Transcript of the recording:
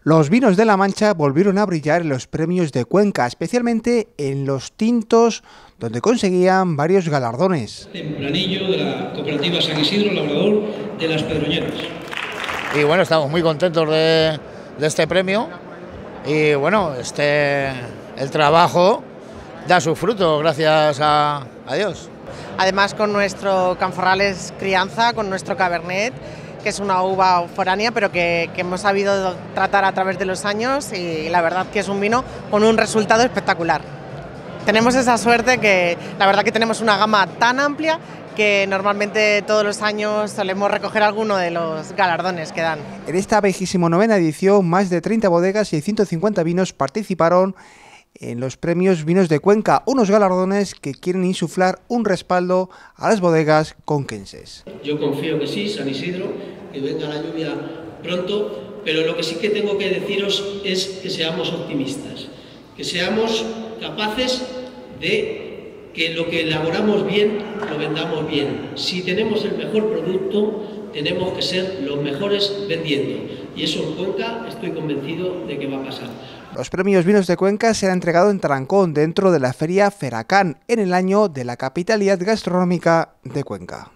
Los vinos de La Mancha volvieron a brillar en los premios de Cuenca, especialmente en los tintos, donde conseguían varios galardones. Tempranillo de la cooperativa San Isidro Labrador de las Pedroñeras. Y bueno, estamos muy contentos de este premio y bueno, el trabajo da su fruto, gracias a Dios. Además, con nuestro Canforrales Crianza, con nuestro Cabernet, que es una uva foránea, pero que hemos sabido tratar a través de los años, y la verdad que es un vino con un resultado espectacular. Tenemos esa suerte que la verdad que tenemos una gama tan amplia que normalmente todos los años solemos recoger alguno de los galardones que dan. En esta 29ª edición, más de 30 bodegas y 150 vinos participaron en los premios Vinos de Cuenca, unos galardones que quieren insuflar un respaldo a las bodegas conquenses. Yo confío que sí, San Isidro, que venga la lluvia pronto, pero lo que sí que tengo que deciros es que seamos optimistas, que seamos capaces de que lo que elaboramos bien, lo vendamos bien. Si tenemos el mejor producto, tenemos que ser los mejores vendiendo. Y eso en Cuenca estoy convencido de que va a pasar. Los premios Vinos de Cuenca serán entregados en Tarancón, dentro de la feria Feracán, en el año de la capitalidad gastronómica de Cuenca.